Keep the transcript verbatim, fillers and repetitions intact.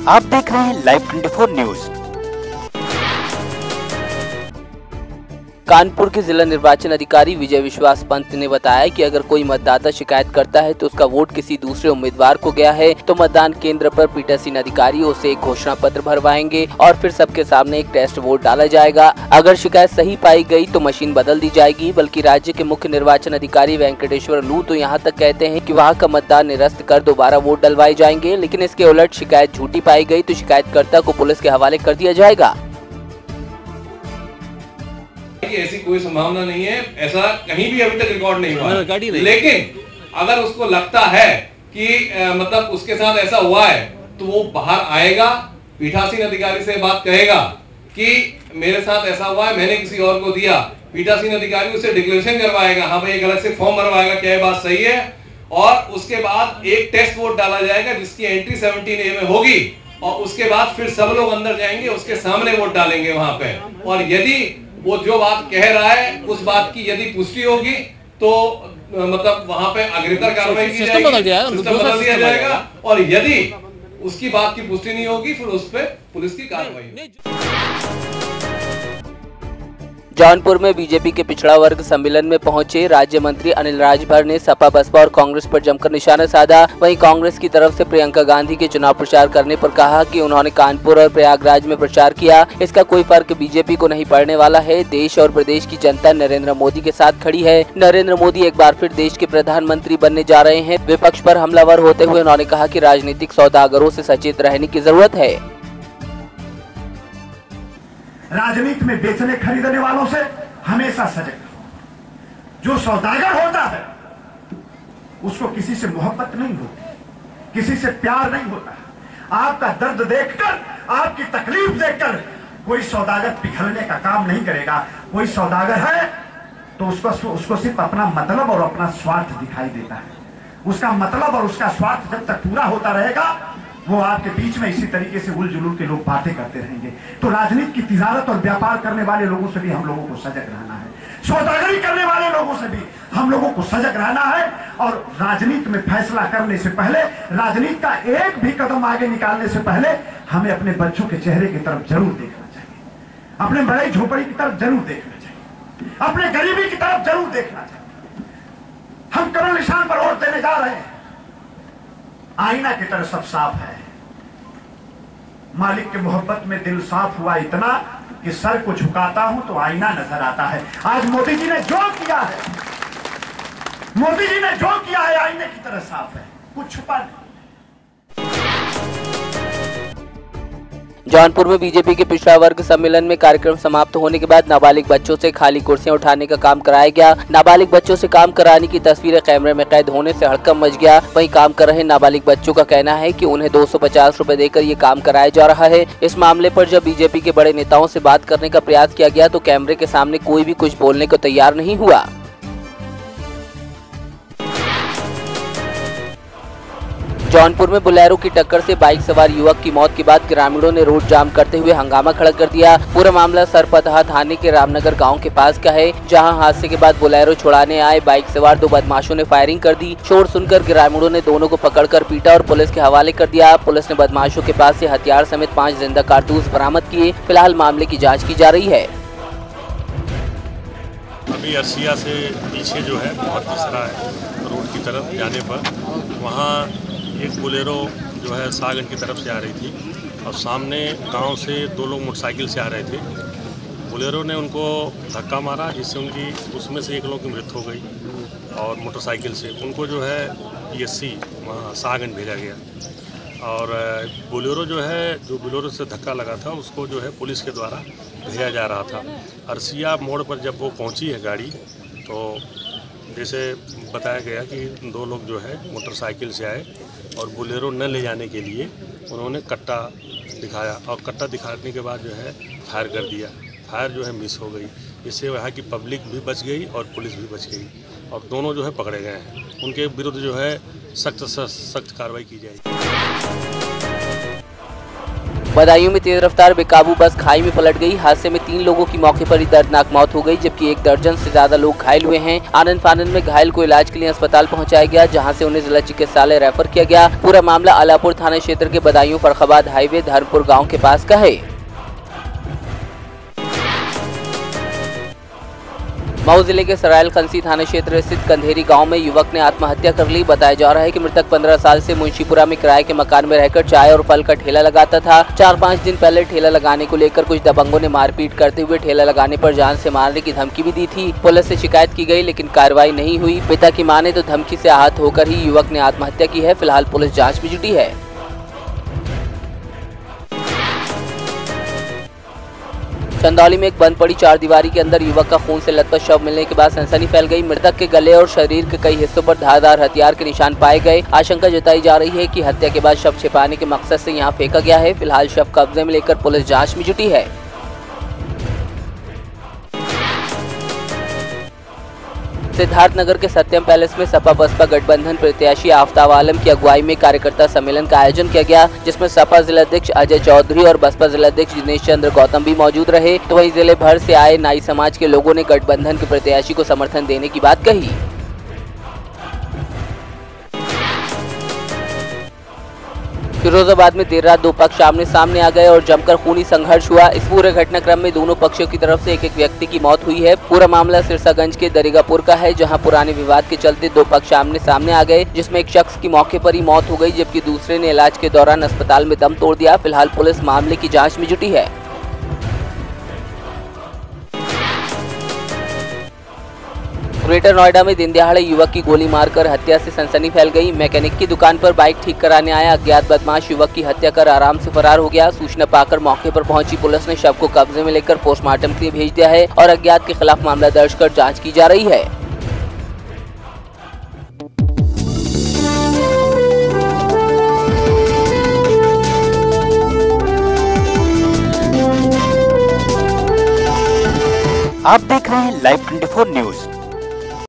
आप देख रहे हैं live twenty four news. Kanpur के जिला निर्वाचन अधिकारी विजय विश्वास पंत ने बताया कि अगर कोई मतदाता शिकायत करता है तो उसका वोट किसी दूसरे उम्मीदवार को गया है तो मतदान केंद्र पर पीठासीन अधिकारी उसे एक घोषणा पत्र भरवाएंगे और फिर सबके सामने एक टेस्ट वोट डाला जाएगा। अगर शिकायत सही पाई गई तो मशीन बदल दी जाएगी। बल्कि राज्य के मुख्य निर्वाचन अधिकारी वेंकटेश्वर लू तो यहाँ तक कहते हैं कि वहाँ का मतदान निरस्त कर दोबारा वोट डलवाए जाएंगे, लेकिन इसके उलट शिकायत झूठी पाई गई तो शिकायतकर्ता को पुलिस के हवाले कर दिया जाएगा। ऐसी कोई संभावना नहीं है, ऐसा कहीं भी अभी तक रिकॉर्ड नहीं हुआ है। लेकिन अगर उसको लगता है कि आ, मतलब उसके साथ ऐसा हुआ है तो वो बाहर आएगा, पीठासीन अधिकारी से बात कहेगा कि मेरे साथ ऐसा हुआ है, मैंने किसी और को दिया। पीठासीन अधिकारी उसे डिक्लेरेशन करवाएगा, हाँ भाई एक अलग से फॉर्म भरवाएगा क्या ये बात सही है, और उसके बाद एक टेस्ट वोट डाला जाएगा जिसकी एंट्री सेवनटीन ए में होगी, और उसके बाद फिर सब लोग अंदर जाएंगे, उसके सामने वोट डालेंगे वहां पे। और यदि वो जो बात कह रहा है उस बात की यदि पुष्टि होगी तो मतलब वहां पे अग्रतर कार्रवाई की जाएगी, सिस्टम बदल दिया जाएगा, और यदि उसकी बात की पुष्टि नहीं होगी फिर उस पर पुलिस की कार्रवाई। जौनपुर में बीजेपी के पिछड़ा वर्ग सम्मेलन में पहुंचे राज्य मंत्री अनिल राजभर ने सपा, बसपा और कांग्रेस पर जमकर निशाना साधा। वहीं कांग्रेस की तरफ से प्रियंका गांधी के चुनाव प्रचार करने पर कहा कि उन्होंने कानपुर और प्रयागराज में प्रचार किया, इसका कोई फर्क बीजेपी को नहीं पड़ने वाला है। देश और प्रदेश की जनता नरेंद्र मोदी के साथ खड़ी है। नरेंद्र मोदी एक बार फिर देश के प्रधानमंत्री बनने जा रहे हैं। विपक्ष पर हमलावर होते हुए उन्होंने कहा कि राजनीतिक सौदागरों से सचेत रहने की जरूरत है। राजनीति में बेचने खरीदने वालों से हमेशा सजग रहो। जो सौदागर होता है उसको किसी से मोहब्बत नहीं होती, किसी से प्यार नहीं होता। आपका दर्द देखकर, आपकी तकलीफ देखकर कोई सौदागर पिघलने का काम नहीं करेगा। कोई सौदागर है तो उसको उसको सिर्फ अपना मतलब और अपना स्वार्थ दिखाई देता है। उसका मतलब और उसका स्वार्थ जब तक पूरा होता रहेगा वो आपके बीच में इसी तरीके से उलझुल के लोग बातें करते रहेंगे। तो राजनीति की तिजारत और व्यापार करने वाले लोगों से भी हम लोगों को सजग रहना है। सौदागरी करने वाले लोगों से भी हम लोगों को सजग रहना है। और राजनीति में फैसला करने से पहले, राजनीति का एक भी कदम आगे निकालने से पहले हमें अपने बच्चों के चेहरे की तरफ जरूर देखना चाहिए, अपने बड़े झोपड़ी की तरफ जरूर देखना चाहिए, अपने गरीबी की तरफ जरूर देखना चाहिए। हम कमल निशान पर वोट देने जा रहे हैं, आईना की तरह सब साफ है। मालिक के मोहब्बत में दिल साफ हुआ इतना कि सर को झुकाता हूं तो आईना नजर आता है। आज मोदी जी ने जो किया है, मोदी जी ने जो किया है आईने की तरह साफ है, कुछ छुपा नहीं। जौनपुर में बीजेपी के पिछड़ा वर्ग सम्मेलन में कार्यक्रम समाप्त होने के बाद नाबालिग बच्चों से खाली कुर्सियां उठाने का काम कराया गया। नाबालिग बच्चों से काम कराने की तस्वीरें कैमरे में कैद होने से हड़कंप मच गया। वहीं काम कर रहे नाबालिग बच्चों का कहना है कि उन्हें दो सौ पचास रुपए देकर ये काम कराया जा रहा है। इस मामले पर जब बीजेपी के बड़े नेताओं से बात करने का प्रयास किया गया तो कैमरे के सामने कोई भी कुछ बोलने को तैयार नहीं हुआ। जौनपुर में बोलेरो की टक्कर से बाइक सवार युवक की मौत के बाद ग्रामीणों ने रोड जाम करते हुए हंगामा खड़ा कर दिया। पूरा मामला सरपतहा थाने के रामनगर गांव के पास का है, जहां हादसे के बाद बोलेरो छुड़ाने आए बाइक सवार दो बदमाशों ने फायरिंग कर दी। शोर सुनकर ग्रामीणों ने दोनों को पकड़कर पीटा और पुलिस के हवाले कर दिया। पुलिस ने बदमाशों के पास से हथियार समेत पाँच जिंदा कारतूस बरामद किए। फिलहाल मामले की जाँच की जा रही है। अभी अरसिया से पीछे जो है बहुत खसरा है, रोड की तरफ जाने पर वहाँ एक बोलेरो जो है सागन की तरफ से आ रही थी और सामने गांव से दो लोग मोटरसाइकिल से आ रहे थे। बोलेरो ने उनको धक्का मारा जिससे उनकी उसमें से एक लोग की मृत्यु हो गई और मोटरसाइकिल से उनको जो है पीएससी वहाँ सागन भेजा गया। और बोलेरो जो है जो बोलेरो से धक्का लगा था उसको जो है पुलिस के द्वारा भेजा जा रहा था। अरसिया मोड़ पर जब वो पहुँची है गाड़ी तो जैसे बताया गया कि दो लोग जो है मोटरसाइकिल से आए और बोलेरो न ले जाने के लिए उन्होंने कट्टा दिखाया और कट्टा दिखाने के बाद जो है फायर कर दिया। फायर जो है मिस हो गई, इससे वहाँ की पब्लिक भी बच गई और पुलिस भी बच गई और दोनों जो है पकड़े गए हैं। उनके विरुद्ध जो है सख्त सख्त कार्रवाई की जाएगी। बदायूं में तेज रफ्तार बेकाबू बस खाई में पलट गई। हादसे में तीन लोगों की मौके पर ही दर्दनाक मौत हो गई, जबकि एक दर्जन से ज्यादा लोग घायल हुए हैं। आनंद फानंद में घायल को इलाज के लिए अस्पताल पहुंचाया गया, जहां से उन्हें जिला चिकित्सालय रेफर किया गया। पूरा मामला आलापुर थाना क्षेत्र के बदायूं फरखाबाद हाईवे धर्मपुर गाँव के पास का है। मऊ जिले के सरायल खंसी थाना क्षेत्र स्थित कंधेरी गांव में युवक ने आत्महत्या कर ली। बताया जा रहा है कि मृतक पंद्रह साल से मुंशीपुरा में किराए के मकान में रहकर चाय और फल का ठेला लगाता था। चार पाँच दिन पहले ठेला लगाने को लेकर कुछ दबंगों ने मारपीट करते हुए ठेला लगाने पर जान से मारने की धमकी भी दी थी। पुलिस से शिकायत की गई, लेकिन कार्रवाई नहीं हुई। पिता की माने तो धमकी से आहत होकर ही युवक ने आत्महत्या की है। फिलहाल पुलिस जाँच में जुटी है। चंदौली में एक बंद पड़ी चार दीवारी के अंदर युवक का खून से लथपथ शव मिलने के बाद सनसनी फैल गई। मृतक के गले और शरीर के कई हिस्सों पर धारदार हथियार के निशान पाए गए। आशंका जताई जा रही है कि हत्या के बाद शव छिपाने के मकसद से यहां फेंका गया है। फिलहाल शव कब्जे में लेकर पुलिस जांच में जुटी है। सिद्धार्थनगर के सत्यम पैलेस में सपा बसपा गठबंधन प्रत्याशी आफ्ताब आलम की अगुवाई में कार्यकर्ता सम्मेलन का आयोजन किया गया, जिसमें सपा जिलाध्यक्ष अजय चौधरी और बसपा जिलाध्यक्ष दिनेश चंद्र गौतम भी मौजूद रहे। तो वहीं जिले भर से आए नाई समाज के लोगों ने गठबंधन के प्रत्याशी को समर्थन देने की बात कही। फिरोजाबाद में देर रात दो पक्ष आमने सामने आ गए और जमकर खूनी संघर्ष हुआ। इस पूरे घटनाक्रम में दोनों पक्षों की तरफ से एक एक व्यक्ति की मौत हुई है। पूरा मामला सिरसागंज के दरिगापुर का है, जहां पुराने विवाद के चलते दो पक्ष आमने सामने आ गए, जिसमें एक शख्स की मौके पर ही मौत हो गई, जबकि दूसरे ने इलाज के दौरान अस्पताल में दम तोड़ दिया। फिलहाल पुलिस मामले की जाँच में जुटी है। ग्रेटर नोएडा में दिन दहाड़े युवक की गोली मारकर हत्या से सनसनी फैल गई। मैकेनिक की दुकान पर बाइक ठीक कराने आया अज्ञात बदमाश युवक की हत्या कर आराम से फरार हो गया। सूचना पाकर मौके पर पहुंची पुलिस ने शव को कब्जे में लेकर पोस्टमार्टम के लिए भेज दिया है और अज्ञात के खिलाफ मामला दर्ज कर जांच की जा रही है। आप देख रहे हैं लाइव चौबीस न्यूज।